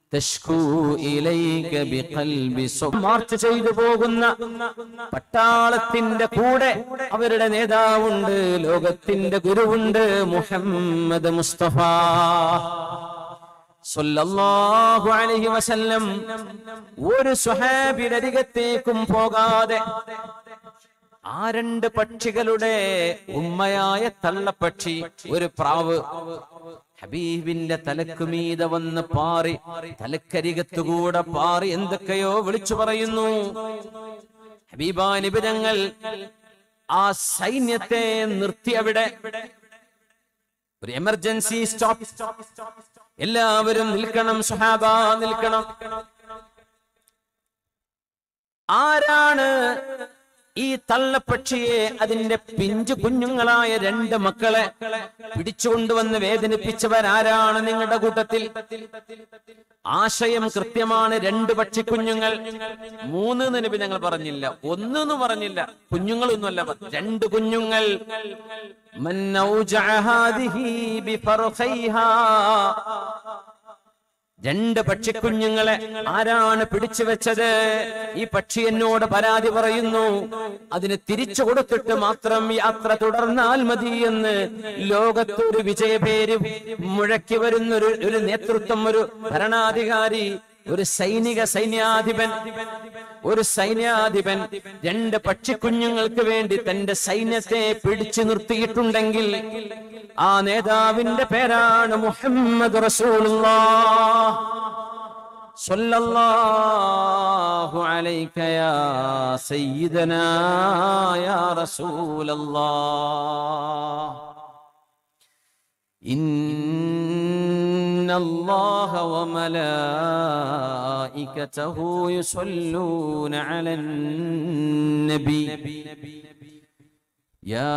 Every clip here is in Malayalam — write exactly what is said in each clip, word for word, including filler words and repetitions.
തശ്കൂ ഇലൈക ബിഖൽബി മാർച്ച് ചെയ്തു പോകുന്ന പട്ടാളത്തിന്റെ കൂടെ അവരുടെ നേതാവുണ്ട്, ലോകത്തിന്റെ ഗുരുവുണ്ട്, മുഹമ്മദ് മുസ്തഫ സല്ലല്ലാഹു അലൈഹി വസല്ലം. ഒരു സ്വഹാബിയുടെ അരികത്തേക്കും പോകാതെ ആ രണ്ട് പക്ഷികളുടെ ഉമ്മയായ തള്ളപ്പക്ഷി, ഒരു പ്രാവ് ഹബീബിന്റെ തലക്കുമീത വന്ന് പാറി, തലക്കരികത്തുകൂടെ പാറി എന്തൊക്കെയോ വിളിച്ചു പറയുന്നു. ഹബീബാ നബി തങ്ങൾ ആ സൈന്യത്തെ നിർത്തി അവിടെ ഒരു എമർജൻസി സ്റ്റോപ്പ്, എല്ലാവരും നിൽക്കണം, സ്വഹാബ നിൽക്കണം. ആരാണ് ഈ തള്ളപ്പക്ഷിയെ അതിന്റെ പിഞ്ചു കുഞ്ഞുങ്ങളായ രണ്ട് മക്കളെ പിടിച്ചുകൊണ്ടുവന്ന് വേദനിപ്പിച്ചവരാരാണ് നിങ്ങളുടെ കൂട്ടത്തിൽ? ആശയം കൃത്യമാണ്. രണ്ട് പക്ഷിക്കുഞ്ഞുങ്ങൾ, മൂന്ന് നബി ഞങ്ങൾ പറഞ്ഞില്ല, ഒന്നെന്ന് പറഞ്ഞില്ല, കുഞ്ഞുങ്ങളൊന്നുമല്ല, രണ്ട് കുഞ്ഞുങ്ങൾ. രണ്ട് പക്ഷിക്കുഞ്ഞുങ്ങളെ ആരാണ് പിടിച്ചു വെച്ചത്? ഈ പക്ഷി എന്നോട് പരാതി പറയുന്നു, അതിന് തിരിച്ചു കൊടുത്തിട്ട് മാത്രം യാത്ര തുടർന്നാൽ മതി എന്ന് ലോകത്തൊരു വിജയപേര് മുഴക്കി വരുന്നൊരു ഒരു നേതൃത്വം, ഒരു ഭരണാധികാരി, ഒരു സൈനിക സൈന്യാധിപൻ ഒരു സൈന്യാധിപൻ രണ്ട് പക്ഷിക്കുഞ്ഞുങ്ങൾക്ക് വേണ്ടി തന്റെ സൈന്യത്തെ പിടിച്ചു നിർത്തിയിട്ടുണ്ടെങ്കിൽ ആ നേതാവിന്റെ പേരാണ് മുഹമ്മദ് റസൂലുള്ളാഹ് സല്ലല്ലാഹു അലൈക യാ സയ്യിദനാ യാ റസൂലല്ലാഹ്. ഇന്നല്ലാഹ വമലായികതഹു യുസല്ലൂന അലൻ നബി യാ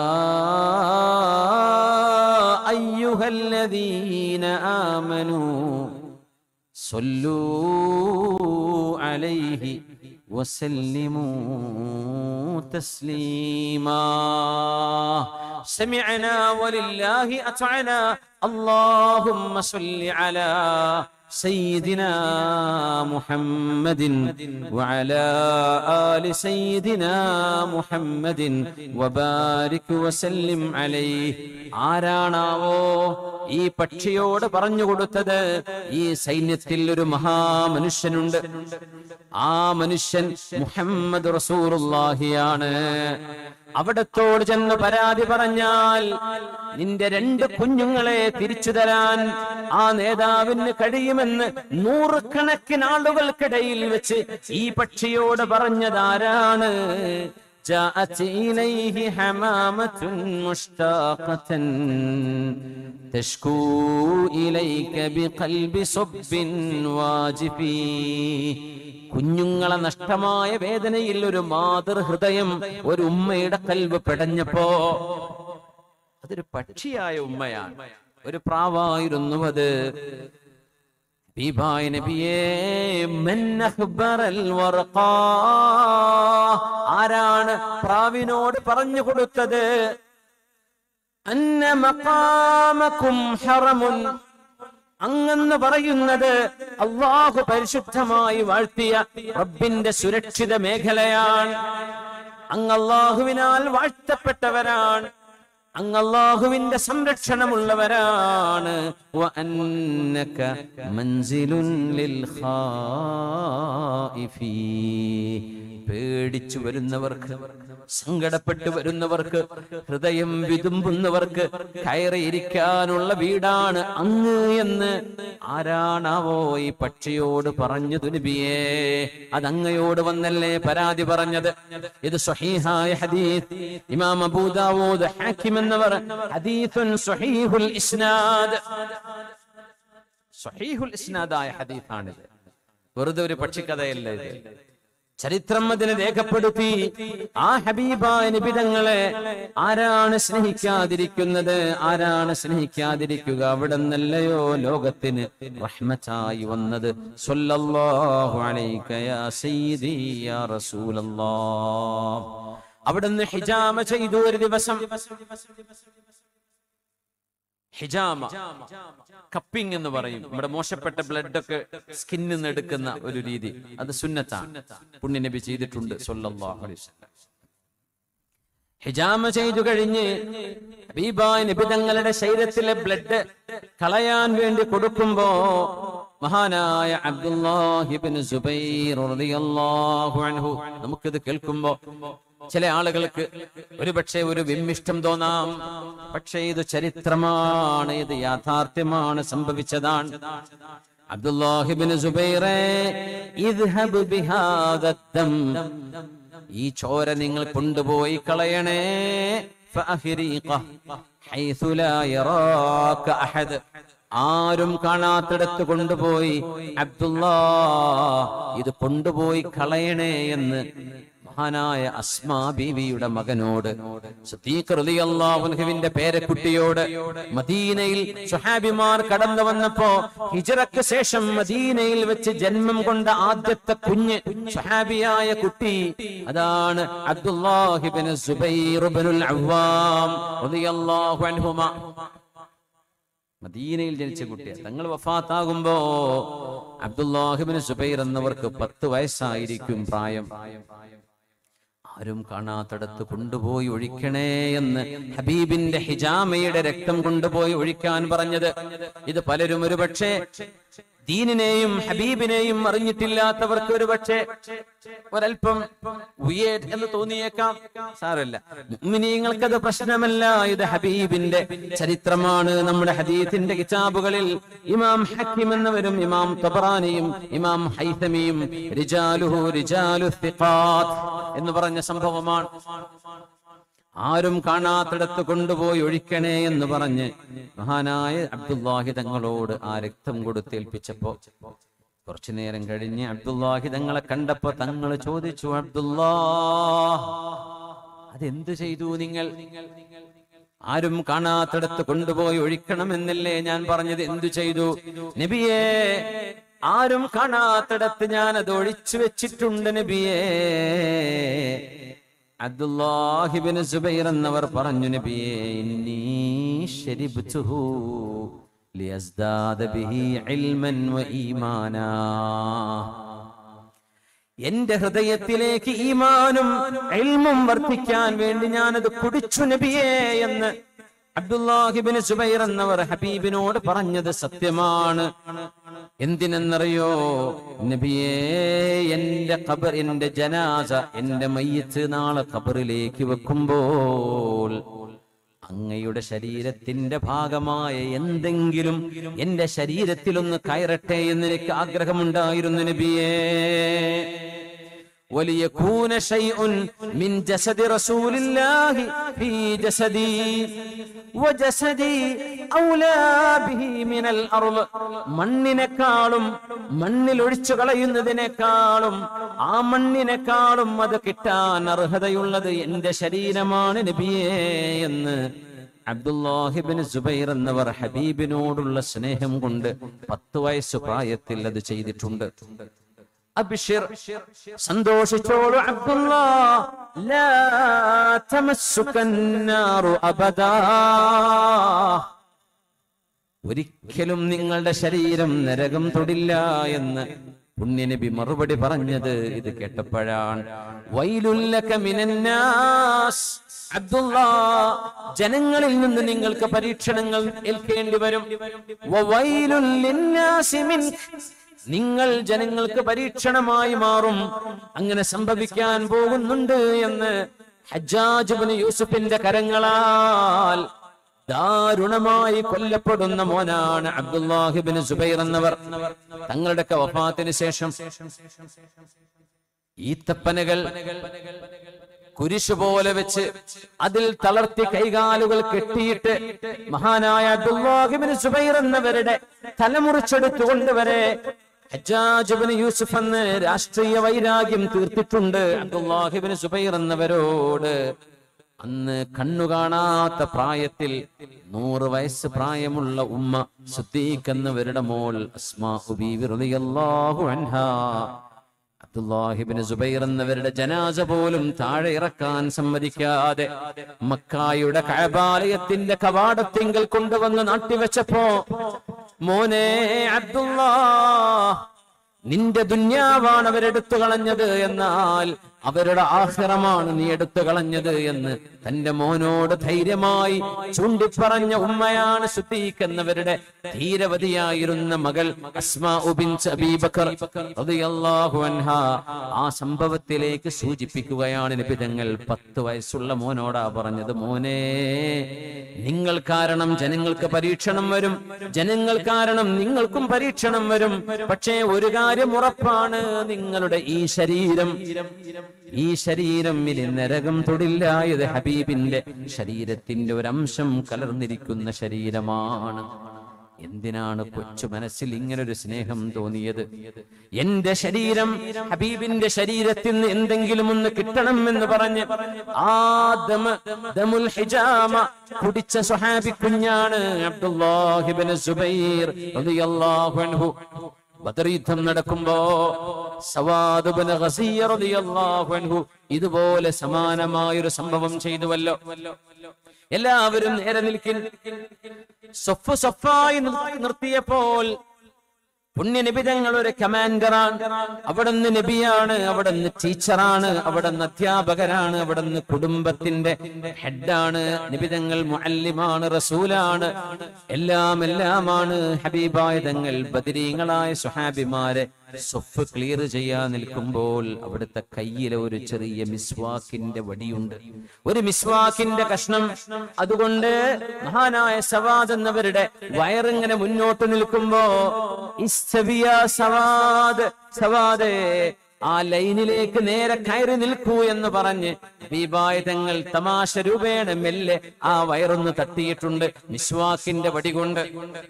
അയ്യുഹല്ലദീന ആമനൂ സല്ലൂ അലൈഹി വസല്ലിമൂ തസ്ലീമാ. സമിഅനാ വലില്ലാഹി അത്അനാ അല്ലാഹുമ്മ സല്ലി അലാ سيدنا محمد وعلى آل سيدنا محمد وبارك وسلم عليه. ആരാണാവോ ഈ പക്ഷിയോട് പറഞ്ഞു കൊടുത്തത്? ഈ സൈന്യത്തിൽ ഒരു മഹാമനുഷ്യനുണ്ട്, ആ മനുഷ്യൻ മുഹമ്മദ് റസൂലുള്ളാഹിയാണ്. അവിടത്തോട് ചെന്ന് പരാതി പറഞ്ഞാൽ നിന്റെ രണ്ട് കുഞ്ഞുങ്ങളെ തിരിച്ചു തരാൻ ആ നേതാവിന് കഴിയുമെന്ന് നൂറുകണക്കിന് ആളുകൾക്കിടയിൽ വെച്ച് ഈ പക്ഷിയോട് പറഞ്ഞതാരാണ്? جاءت إليه حمامة مشتاقة تشكو إليك بقلب صب واجف. കുഞ്ഞുങ്ങളെ നഷ്ടമായ വേദനയിൽ ഒരു മാതൃഹൃദയം, ഒരു ഉമ്മയുടെ കൽബ് പെടഞ്ഞപ്പോ, അതൊരു പക്ഷിയായ ഉമ്മയാണ്, ഒരു പ്രാവായിരുന്നു അത്. ഹബീബായ നബിയേ, മൻ അഖ്ബറൽ വർഖാ, ആരാണ് പ്രാവിനോട് പറഞ്ഞു കൊടുത്തത്? അന്ന മഖാമകും ഹറമുൻ, അങ്ങെന്ന് പറയുന്നത് അല്ലാഹു പരിശുദ്ധമായി വാഴ്ത്തിയ റബ്ബിന്റെ സുരക്ഷിത മേഖലയാണ്. അങ്ങ് അല്ലാഹുവിനാൽ വാഴ്ത്തപ്പെട്ടവരാണ്, അങ്ങ് അല്ലാഹുവിന്റെ സംരക്ഷണമുള്ളവരാണ്. വഅന്നക മൻസിലുൻ ലിൽ ഖായിഫീ, പേടിച്ചു വരുന്നവർക്ക്, സങ്കടപ്പെട്ടു വരുന്നവർക്ക്, ഹൃദയം വിതുമ്പുന്നവർക്ക് കയറിയിരിക്കാനുള്ള വീടാണ് അങ്ങ് എന്ന് ആരാണാവോ ഈ പക്ഷിയോട് പറഞ്ഞത്? നബിയേ, അതങ്ങയോട് വന്നല്ലേ പരാതി പറഞ്ഞത്? ഇത് സ്വഹീഹായ ഹദീസ്, ഇമാം അബൂ ദാവൂദ്, ഹാക്കിം എന്നവർ ഹദീസുൻ സ്വഹീഹുൽ ഇസ്നാദ്, സ്വഹീഹുൽ ഇസ്നാദായ ഹദീസാണിത്. വെറുതെ ഒരു പക്ഷിക്കഥയല്ല ഇത്, ചരിത്രം അതിനെ രേഖപ്പെടുത്തി. ആ ഹബീബായ നബി തങ്ങളെ ആരാണ് സ്നേഹിക്കാതിരിക്കുന്നത്? ആരാണ് സ്നേഹിക്കാതിരിക്കുക? അവിടെ നിന്നല്ലയോ ലോകത്തിന് റഹ്മത്തായി വന്നത്. സ്വല്ലല്ലാഹു അലൈക യാ സയ്യിദി യാ റസൂലല്ലാഹ്. അവിടുന്ന് ഹിജാമ ചെയ്തു ഒരു ദിവസം. ഹിജാമ, കപ്പിംഗ് എന്ന് പറയും. നമ്മുടെ മോശപ്പെട്ട ബ്ലഡ് ഒക്കെ സ്കിന്നിൽ നിന്ന് എടുക്കുന്ന ഒരു രീതി, അത് സുന്നത്താണ്, പുണ്യ നബി ചെയ്തിട്ടുണ്ട് സ്വല്ലല്ലാഹു അലൈഹി വസല്ലം. ഹിജാമ ചെയ്തു കഴിഞ്ഞ് ഹബീബായ നബി തങ്ങളുടെ ശരീരത്തിലെ ബ്ലഡ് കളയാൻ വേണ്ടി കൊടുക്കുമ്പോ മഹാനായ അബ്ദുല്ലാഹി ഇബ്നു സുബൈർ റളിയല്ലാഹു അൻഹു, നമുക്കിത് കേൾക്കുമ്പോ ചില ആളുകൾക്ക് ഒരു പക്ഷേ ഒരു വിമ്മിഷ്ടം തോന്നാം. പക്ഷേ ഇത് ചരിത്രമാണ്, ഇത് യാഥാർത്ഥ്യമാണ്, സംഭവിച്ചതാണ്. അബ്ദുല്ലാഹി ഇബ്നു സുബൈറേ, ഇദ്ഹബ് ബിഹാദദ്ദം, ഈ ചോര നിങ്ങൾ കൊണ്ടുപോയി കളയണേ. ഹൈസു ലാ യറാക അഹദ്, ആരും കാണാത്തിടത്ത് കൊണ്ടുപോയി അബ്ദുല്ലാ ഇത് കൊണ്ടുപോയി കളയണേ എന്ന് മഹാനായ അസ്മാ ബീവിയുടെ മകനോട്, സിദ്ദീഖ് റളിയല്ലാഹു അൻഹുവിന്റെ പേരക്കുട്ടിയോട് മദീനയിൽ സ്വഹാബിമാർ കടന്നു വന്നപ്പോ ഹിജ്റയ്ക്ക് ശേഷം മദീനയിൽ വെച്ച് ജന്മം കൊണ്ട ആദ്യത്തെ കുഞ്ഞ് സ്വഹാബിയായ കുട്ടി അതാണ് അബ്ദുല്ലാഹി ഇബ്നു സുബൈർ ഇബ്നുൽ അവ്വാം റളിയല്ലാഹു അൻഹുമാ. മദീനയിൽ ജനിച്ച കുട്ടിയെ തങ്ങൾ വഫാത്താകുമ്പോ അബ്ദുല്ലാഹി ഇബ്നു സുബൈർ എന്നവർക്ക് പത്ത് വയസ്സായിരിക്കും പ്രായം. ആരും കാണാത്തടത്ത് കൊണ്ടുപോയി ഒഴിക്കണേ എന്ന് ഹബീബിന്റെ ഹിജാമയുടെ രക്തം കൊണ്ടുപോയി ഒഴിക്കാൻ പറഞ്ഞത്. ഇത് പലരും ഒരു പക്ഷേ ദീനിനെയും ഹബീബിനെയും അറിഞ്ഞിട്ടില്ലാത്തവർക്ക് ഒരു പക്ഷേ ഒരൽപ്പം വിയേർഡ് എന്ന് തോന്നിയേക്കാം. സാരമില്ല, മുഅ്മിനീങ്ങൾക്കത് പ്രശ്നമല്ല. ഇത് ഹബീബിന്റെ ചരിത്രമാണ്. നമ്മുടെ ഹദീസിന്റെ കിതാബുകളിൽ ഇമാം ഹക്കീം എന്നവരും ഇമാം തബറാനിയും ഇമാം ഹൈതമിയും റിജാലുഹു റിജാലു സിഖാത്ത് എന്ന് പറഞ്ഞ സംഭവമാണ്. ആരും കാണാത്തിടത്ത് കൊണ്ടുപോയി ഒഴിക്കണേ എന്ന് പറഞ്ഞ് മഹാനായ അബ്ദുല്ലാഹി തങ്ങളോട് ആ രക്തം കൊടുത്തേൽപ്പിച്ചപ്പോ കുറച്ചു നേരം കഴിഞ്ഞ് അബ്ദുല്ലാഹി തങ്ങളെ കണ്ടപ്പോ തങ്ങൾ ചോദിച്ചു, അബ്ദുല്ലാ അതെന്തു ചെയ്തു നിങ്ങൾ? ആരും കാണാത്തിടത്ത് കൊണ്ടുപോയി ഒഴിക്കണമെന്നല്ലേ ഞാൻ പറഞ്ഞത്, എന്തു ചെയ്തു? നബിയേ, ആരും കാണാത്തിടത്ത് ഞാൻ അത് ഒഴിച്ചു വെച്ചിട്ടുണ്ട് നബിയേ. അബ്ദുല്ലാഹി ഇബ്നു സുബൈർ എന്നവർ പറഞ്ഞു, നബിയേ, ഇന്നി ശരിബ്തുഹു ലിയസ്ദാദ ബിഹി ഇൽമൻ വ ഈമാനാ, എന്റെ ഹൃദയത്തിലേക്ക് ഈമാനും ഇൽമും വർദ്ധിക്കാൻ വേണ്ടി ഞാനത് കുടിച്ചു നബിയേ എന്ന് അബ്ദുല്ലാഹി ഇബ്നു സുബൈർ എന്നവർ ഹബീബിനോട് പറഞ്ഞത് സത്യമാണ്. എന്തിനെന്നറിയോ നബിയേ, എന്റെ ഖബർ, എന്റെ ജനാസ, എന്റെ മയ്യിത്ത് നാളെ ഖബറിലേക്ക് വെക്കുമ്പോൾ അങ്ങയുടെ ശരീരത്തിന്റെ ഭാഗമായ എന്തെങ്കിലും എന്റെ ശരീരത്തിലൊന്ന് കയറട്ടെ എന്ന് എനിക്ക് ആഗ്രഹമുണ്ടായിരുന്നു നബിയേ. وليكون شيء من جسد رسول الله في جسدي وجسدي أولى به من الأرض, മണ്ണിനെക്കാളും മണ്ണിൽ ഒഴിച്ചു കളയുന്നതിനേക്കാളും ആ മണ്ണിനെക്കാളും അത് കിട്ടാൻ അർഹതയുള്ളത് എന്റെ ശരീരമാണ് നബിയേ എന്ന് അബ്ദുല്ലാഹി ഇബ്നു സുബൈർ എന്നവർ ഹബീബിനോടുള്ള സ്നേഹം കൊണ്ട് പത്ത് വയസ്സ് പ്രായത്തിൽ അത് ചെയ്തിട്ടുണ്ട്. അബ്ശിർ, സന്തോഷിച്ചോളൂ അബ്ദുല്ലാ, ലാ തമസ്സുകന്നാറു അബദാ, ഒരിക്കലും നിങ്ങളുടെ ശരീരം നരകം തൊടില്ല എന്ന് പുണ്യനബി മറുപടി പറഞ്ഞത് ഇത് കേട്ടപ്പോഴാണ്. വൈലുല്ലക മിനന്നാസ്, അബ്ദുല്ലാ, ജനങ്ങളിൽ നിന്ന് നിങ്ങൾക്ക് പരീക്ഷണങ്ങൾ ഏൽക്കേണ്ടി വരും. വവൈലുൽ ലിന്നാസി മിൻക, നിങ്ങൾ ജനങ്ങൾക്ക് പരീക്ഷണമായി മാറും. അങ്ങനെ സംഭവിക്കാൻ പോകുന്നുണ്ട് എന്ന് ഹജ്ജാജ് ഇബ്നു യൂസുഫിന്റെ കരങ്ങളാൽ ദാരുണമായി കൊല്ലപ്പെടുന്ന മോനാണ് അബ്ദുല്ലാഹി ഇബ്നു സുബൈർ എന്നവർ. തങ്ങളുടെ വഫാത്തിന് ശേഷം ഈത്തപ്പനകൾ കുരിശു പോലെ വെച്ച് അതിൽ തളർത്തി കൈകാലുകൾ കെട്ടിയിട്ട് മഹാനായ അബ്ദുല്ലാഹി ഇബ്നു സുബൈർ എന്നവരുടെ തലമുറിച്ചെടുത്തുകൊണ്ടുവരെ ഹജ്ജാജ് ഇബ്നു യൂസുഫ് എന്ന് രാഷ്ട്രീയ വൈരാഗ്യം തീർത്തിട്ടുണ്ട് അബ്ദുല്ലാഹി ഇബ്നു സുബൈർ എന്നവരോട്. അന്ന് കണ്ണു കാണാത്ത പ്രായത്തിൽ നൂറ് വയസ്സ് പ്രായമുള്ള ഉമ്മ സിദ്ദീഖ് എന്നവരുടെ മോൾ അസ്മാഉ ബീവി റളിയല്ലാഹു അൻഹാ അബ്ദുല്ലാഹി ഇബ്നു സുബൈർ എന്നവരുടെ ജനാസ പോലും താഴെ ഇറക്കാൻ സമ്മതിക്കാതെ മക്കായുടെ കഅബാലയത്തിന്റെ കവാടത്തിങ്കൽ കൊണ്ടുവന്ന് നാട്ടിവെച്ചപ്പോ, മോനെ അബ്ദുല്ലാഹ്, നിന്റെ ദുന്യാവാണ് അവരെടുത്തു കളഞ്ഞത്, എന്നാൽ അവരുടെ ആഖിറമാണ് നീ എടുത്തു കളഞ്ഞത് എന്ന് തന്റെ മോനോട് ധൈര്യമായി ചൂണ്ടിപ്പറഞ്ഞ ഉമ്മയാണ് സിദ്ദീഖ് എന്നവരുടെ ധീരവതിയായിരുന്ന മകൾ അസ്മാ ബിൻത് അബീ ബക്കർ റളിയല്ലാഹു അൻഹാ. ആ സംഭവത്തിലേക്ക് സൂചിപ്പിക്കുകയാണ് നബി തങ്ങൾ പത്ത് വയസ്സുള്ള മോനോടാ പറഞ്ഞത്, മോനെ, നിങ്ങൾ കാരണം ജനങ്ങൾക്ക് പരീക്ഷണം വരും, ജനങ്ങൾ കാരണം നിങ്ങൾക്കും പരീക്ഷണം വരും. പക്ഷേ ഒരു കാര്യം ഉറപ്പാണ്, നിങ്ങളുടെ ഈ ശരീരം ഈ ശരീരം ഇനി നരകം തൊടില്ല. ഇത് ഹബീബിന്റെ ശരീരത്തിന്റെ ഒരു അംശം കലർന്നിരിക്കുന്ന ശരീരമാണ്. എന്തിനാണ് കൊച്ചു മനസ്സിൽ ഇങ്ങനൊരു സ്നേഹം തോന്നിയത്? എന്റെ ശരീരം ഹബീബിന്റെ ശരീരത്തിൽ നിന്ന് എന്തെങ്കിലും ഒന്ന് കിട്ടണം എന്ന് പറഞ്ഞ് ആദമ ദമുൽ ഹിജാമ കുടിച്ച സ്വഹാബി കുഞ്ഞാണ് അബ്ദുല്ലാഹി ഇബ്നു സുബൈർ റളിയല്ലാഹു അൻഹു. ബദർ യുദ്ധം നടക്കുമ്പോ സവാദ് ഇബ്നു ഗസിയ റളിയല്ലാഹു അൻഹു ഇതുപോലെ സമാനമായൊരു സംഭവം ചെയ്തുവല്ലോ. എല്ലാവരും നേരെ നിൽക്കിൻ. സൊഫ് സൊഫായി നിർത്തിയപ്പോൾ പുണ്യ നബി തങ്ങൾ ഒരു കമാൻഡറാണ്. അവിടുന്ന് നബിയാണ്, അവിടുന്ന് ടീച്ചറാണ്, അവിടുന്ന് അധ്യാപകരാണ്, അവിടുന്ന് കുടുംബത്തിന്റെ ഹെഡാണ്. നബി തങ്ങൾ മുഅല്ലിമാണ്, റസൂലാണ്, എല്ലാം എല്ലാമാണ്. ഹബീബായ തങ്ങൾ ബദരീങ്ങളായ സ്വഹാബിമാരെ സൊഫ് ക്ലിയർ ചെയ്യാൻ നിൽക്കുമ്പോൾ അവിടുത്തെ കയ്യിലെ ഒരു ചെറിയ മിസ്വാക്കിന്റെ വടിയുണ്ട്, ഒരു മിസ്വാക്കിന്റെ കഷ്ണം. അതുകൊണ്ട് മഹാനായ സവാദ് എന്നവരുടെ വയറിങ്ങനെ മുന്നോട്ട് നിൽക്കുമ്പോ ഇസ്തവിയ സവാദ്, സവാദേ, ആ ലൈനിലേക്ക് നേരെ കയറി നിൽക്കൂ എന്ന് പറഞ്ഞ് ഹബീബായ തങ്ങൾ തമാശ രൂപേണ മെല്ലെ ആ വയറൊന്ന് തട്ടിയിട്ടുണ്ട് മിസ്വാക്കിന്റെ വടി കൊണ്ട്.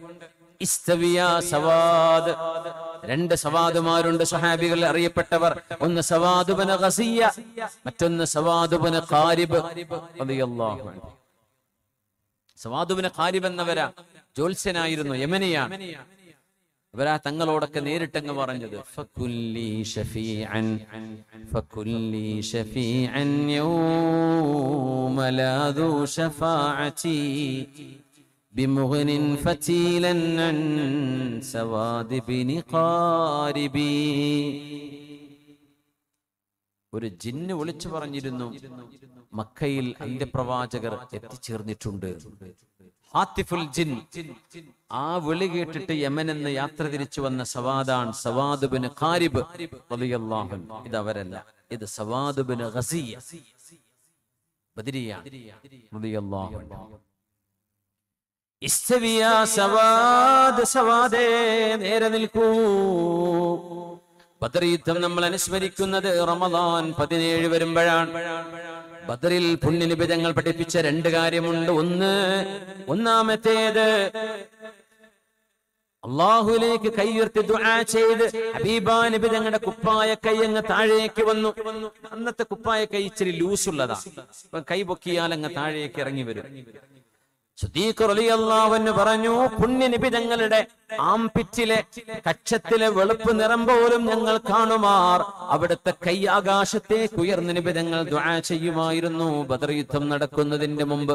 ഇസ്തവിയ സവാദ്. രണ്ട് സവാദുമാരുണ്ട് സ്വഹാബികൾ അറിയപ്പെട്ടവർ. ഒന്ന് സവാദ് ഇബ്നു ഗസിയ, മറ്റൊന്ന് സവാദ് ഇബ്നു ഖാരിബ് റളിയല്ലാഹു അൻഹു. സവാദ് ഇബ്നു ഖാരിബ് എന്നവരാ ജോത്സ്യനായിരുന്നു, യമനിയാണ്. അവരാ തങ്ങളോടൊക്കെ നേരിട്ടങ്ങ് പറഞ്ഞത്, ഫകുല്ലി ഷഫീഅൻ ഫകുല്ലി ഷഫീഅൻ യൗമ ലാ ദു ഷഫാഅതി ബിമുഗ്നിൻ ഫതീലൻ അൻ സവാദ് ഇബ്നു ഖാരിബി. ഒരു ജിന്ന് വിളിച്ചു പറഞ്ഞിരുന്നു, മക്കയിൽ അന്ത്യപ്രവാചകർ എത്തിച്ചേർന്നിട്ടുണ്ട്. ഹാത്തിഫുൽ ജിൻ. ആ വിളി കേട്ടിട്ട് യമൻ എന്ന് യാത്ര തിരിച്ചു വന്ന സവാദാൻ സവാദ് ഇബ്നു ഖാരിബ് റളിയല്ലാഹു അൻഹു. ഇത് അവരല്ല, ഇത് സവാദ് ഇബ്നു ഗസിയ ബദരിയാണ് റളിയല്ലാഹു അൻഹു. ഇസ്തവിയ സവാദ്, സവാദേ, നേരെ നിൽക്കൂ. ബദർ യുദ്ധം നമ്മൾ അനുസ്മരിക്കുന്നത് റമദാൻ പതിനേഴ് വരുമ്പോഴാണ്. ബദറിൽ പുണ്യനബി തങ്ങൾ പഠിപ്പിച്ച രണ്ട് കാര്യമുണ്ട്. ഒന്ന്, ഒന്നാമത്തേത് അള്ളാഹുലേക്ക് കൈയുയർത്തി ദുആ ചെയ്ത് ഹബീബാ നബി തങ്ങളുടെ കുപ്പായ കൈ അങ്ങ് താഴേക്ക് വന്നു. അന്നത്തെ കുപ്പായ കൈ ഇച്ചിരി ലൂസുള്ളതാ, കൈ പൊക്കിയാൽ അങ്ങ് താഴേക്ക് ഇറങ്ങി വരും. സിദ്ദീഖ് റളിയല്ലാഹു അൻഹു പറഞ്ഞു, പുണ്യ നബി തങ്ങളുടെ ആംപിറ്റിലെ കക്ഷത്തിലെ വെളുപ്പ് നിറം പോലും ഞങ്ങൾ കാണുമാർ അവിടുത്തെ കൈ ആകാശത്തേക്ക് ഉയർന്ന നബി തങ്ങൾ ദുആ ചെയ്യുമായിരുന്നു. ബദർ യുദ്ധം നടക്കുന്നതിന്റെ മുമ്പ്,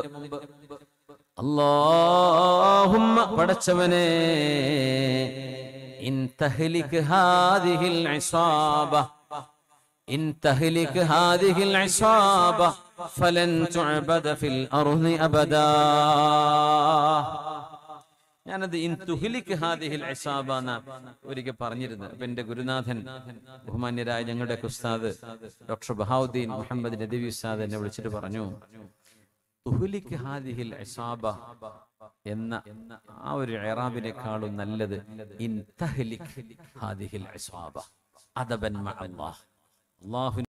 അല്ലാഹുമ്മ, പടച്ചവനേ, ഇൻ തഹ്ലിക് ഹാദിഹിൽ ഇസാബ ഇൻ തഹ്ലിക് ഹാദിഹിൽ ഇസാബ ഫലൻ തുഅബദ ഫിൽ അർളി അബദാ. ഞാനത് ഇൻ തുഹ്ലിക് ഹാദിഹിൽ ഇസാബ എന്ന് ഒരിക്കൽ പറഞ്ഞിരുന്നു. അപ്പൊ എന്റെ ഗുരുനാഥൻ ബഹുമാന്യരായ ഞങ്ങളുടെ ഉസ്താദ് ഡോക്ടർ ബഹാവുദ്ദീൻ മുഹമ്മദ് നദവി ഉസ്താദ് എന്നെ വിളിച്ചിട്ട് പറഞ്ഞു, തുഹ്ലിക് ഹാദിഹിൽ ഇസാബ എന്ന ആ ഒരു ഇറാബിനേക്കാളും നല്ലത് ഇൻ തഹ്ലിക് ഹാദിഹിൽ ഇസാബ അദബൻ മഅല്ലാഹ്. അല്ലാഹു